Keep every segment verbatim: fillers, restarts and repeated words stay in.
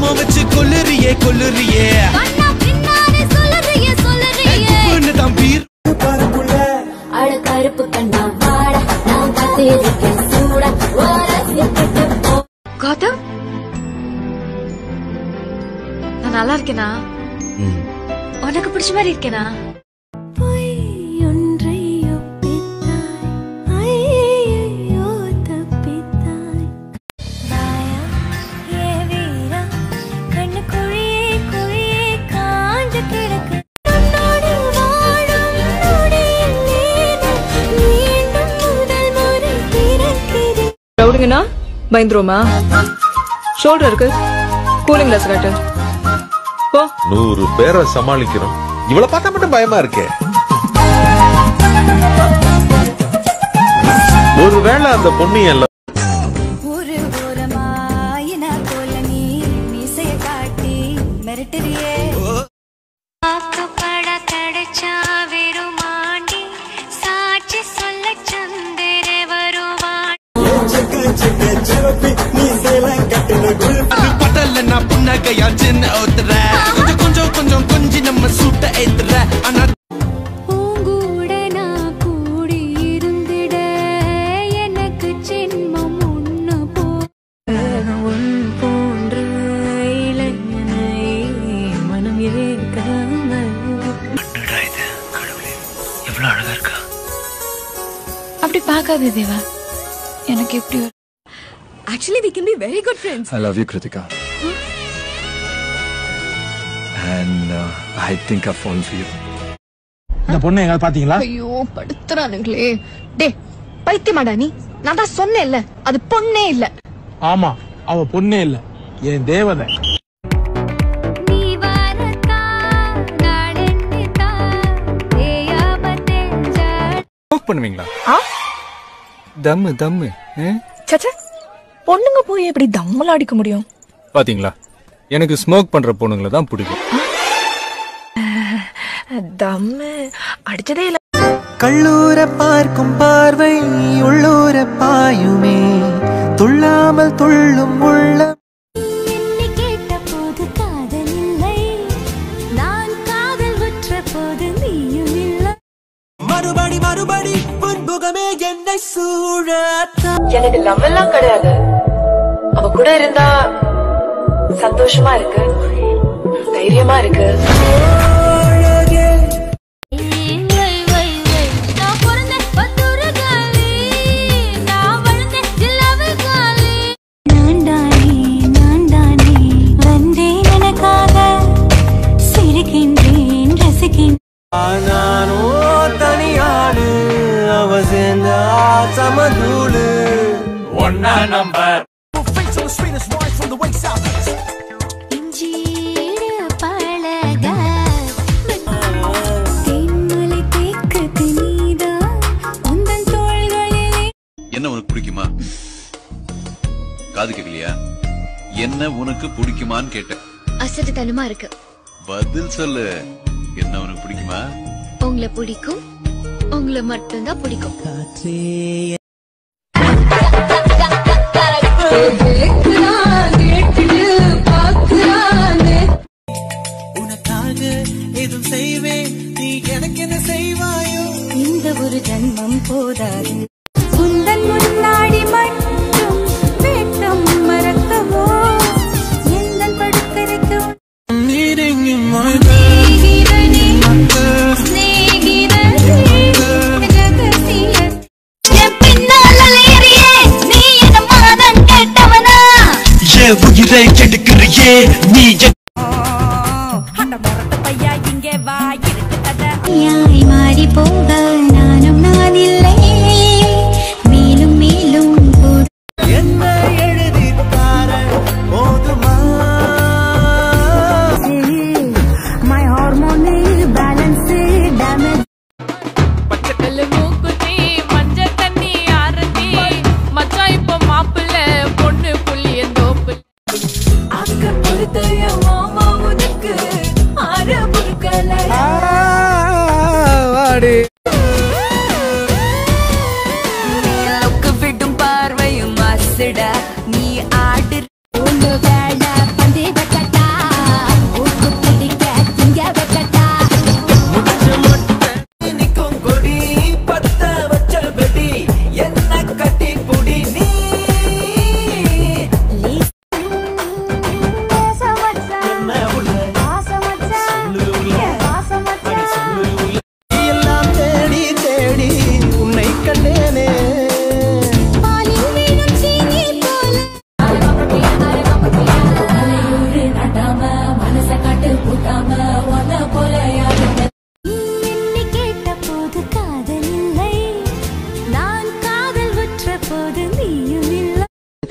நாம வச்சு கொல்லுறியே கொல்லுறியே கண்ணா பின்னாடி சொல்லுறியே சொல்லுறியே தான் பீர் அட கருப்பு கண்ணா வாடா நான் காத்திருக்கேன் சூடா ஓரசிக்கிட்டு போ. கௌதம், நான் நல்லா இருக்கேனா? உனக்கு பிடிச்ச மாதிரி இருக்கேனா? ரவுடிங்கனா பயந்துருமா? ஷோல்டர் இருக்கு, கூலிங் கிளாஸ் காட்டு. போ. நூறு பேரை சமாளிக்கிறோம், இவ்வளவு பார்த்தா மட்டும் பயமா இருக்கே. ஒருவேளை அந்த பொண்ணு எல்லாம் ஒரு ஓரமாயின போல நீ மீசைய காட்டி மிரட்டறியே ஆக்கப்பட தடச்சா வெறுமாண்டி சாட்சி சொல்ல சந்திரே வருவான் பட்டல நான் புன்னகையா சின்ன ஓத்துற கொஞ்சம் கொஞ்சம் கொஞ்சம் கொஞ்சி நம்ம சூட்ட ஏத்துற ஆனா பூங்கூட நான் கூடி இருந்திட எனக்கு சின்மம் ஒண்ணு போ உன் போன்ற இளைஞனை மனம் ஏற்காமல் எவ்வளவு அழகா இருக்கா. அப்படி பார்க்காதே தேவா, எனக்கு எப்படி? Actually, we can be very good friends. I love you, Kritika. Huh? And uh, I think I've fallen for you. இந்த பொண்ணு எங்க பாத்தீங்களா? ஐயோ படுத்துறானுங்களே. டே பைத்தியமாடா நீ? நான் தான் சொன்னேன்ல, அது பொண்ணே இல்ல. ஆமா, அவ பொண்ணே இல்ல, என் தேவதை. நீ வரதா நாளென்னிதா ஏயாமதெஞ்சா ஸ்மோக் பண்ணுவீங்களா? ஆ? தம்மு தம்மு. சச்சா, பொண்ணுங்க போய் எப்படி தம்மல அடிக்க முடியும்? பாத்தீங்களா, எனக்கு ஸ்மோக் பண்ற பொண்ணுங்களை தான் பிடிக்கும். தம்மு அடிச்சதே இல்ல. கள்ளூர பார்க்கும் பார்வை உள்ளூர பாயுமே, துள்ளாமல் துள்ளும் உள்ள. என்னை கேட்ட போது காதல் இல்லை, நான் காதல் உற்ற போது நீயும் இல்லை. மறுபடி மறுபடி புன்முகமே என்னை சூழ. எனக்கு லவ் எல்லாம் கிடையாது. அவ கூட இருந்தா சந்தோஷமா இருக்கு, தைரியமா இருக்கு. நான் பிறந்த பத்தூரு காலி, நான் வளர்ந்த ஜில்லாவு காலி. நான் தானே நான் தானே வந்தேன் எனக்காக, சிரிக்கின்றேன் ரசிக்கின்றேன். நானோ தனியாடு, அவ சேர்ந்தா சமதூளு. ஒன்னா நம்பர் இஞ்சீடு பழக தென்மலை தேக்குது நீதான் உந்தன் தோள்களிலே. என்ன உனக்கு பிடிக்குமா? காது கேட்கலையா? என்ன உனக்கு பிடிக்குமான்னு கேட்டேன். அசட்டுத்தனமா இருக்கு. பதில் சொல்லு. என்ன உனக்கு பிடிக்குமா? உங்களை பிடிக்கும், உங்களை மட்டும்தான் பிடிக்கும். உனக்காக எதுவும் செய்வேன், நீ எனக்கு என்ன செய்வாயோ? இந்த ஒரு ஜன்மம் போதாது, உந்தன் முன்னாடி மட்டும் வேட்டம் மறக்கவோ எந்தன் படுக்கரைக்கு நீரெங்கும் ஸ்நேகிதனே ஸ்நேகிதனே ஜகதிய என் பின்னால் அலையறியே நீ என்ன மானம் கேட்டவனா என் உயிரை கெடுக்கிறியே நீ. யாய் மாறி போக நானும் நான் இல்லை, மேலும் மேலும் என்ன எழுதி தார போதுமா? My hormone balance damage. பச்சைக்கல்லு மூக்குத்தி மஞ்சள் தண்ணி ஆரத்தி மச்சான் இப்ப மாப்பிள்ள பொண்ணு புள்ளி தோப்பு அக்க பொறுத்தைய மாமா உனக்கு ஆற புற்கல விடும் பார்வையும் மாசுடா நீ ஆடு வேட பந்தே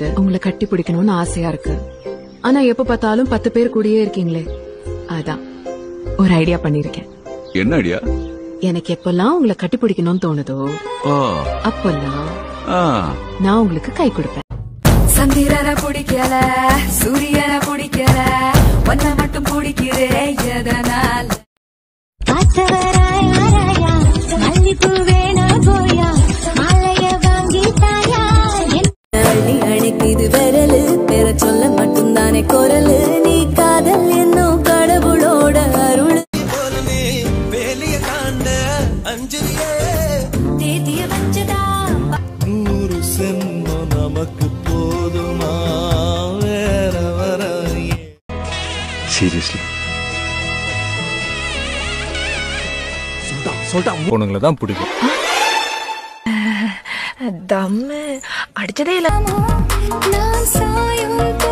தோணுது உங்களை கட்டி பிடிக்கணும்னு ஆசையா இருக்கு. ஆனா எப்ப பார்த்தாலும் பத்து பேர் கூடயே இருக்கீங்களே, அதான் ஒரு ஐடியா பண்ணிருக்கேன். என்ன ஐடியா? எனக்கு எப்பெல்லாம் உங்களை கட்டி பிடிக்கணும்னு தோணுதோ அப்பெல்லாம் நான் உங்களுக்கு கை கொடுப்பேன். சந்திரனை பிடிக்கல, சூரியனை பிடிக்கல, ஒன்ன மட்டும் பிடிக்கிறேன் எதனால்? மல்லிப்பூ வேணா போயா, மாலைய வாங்கி தாயா, அள்ளி அணைக்குது விரலு, பெற சொல்ல மட்டும்தானே குரலு, நீ காதல் என்னும் கடவுளோட அருள். வேலைய காண்ட அஞ்சலியே தேதிய வச்சதா நூறு சென்மம் நமக்கு போதுமா வேற வர. சீரியஸ்லி பொண்ணுங்களை தான் பிடிக்கும். தம்மு அடிச்சதே இல்ல. நான் சாயும்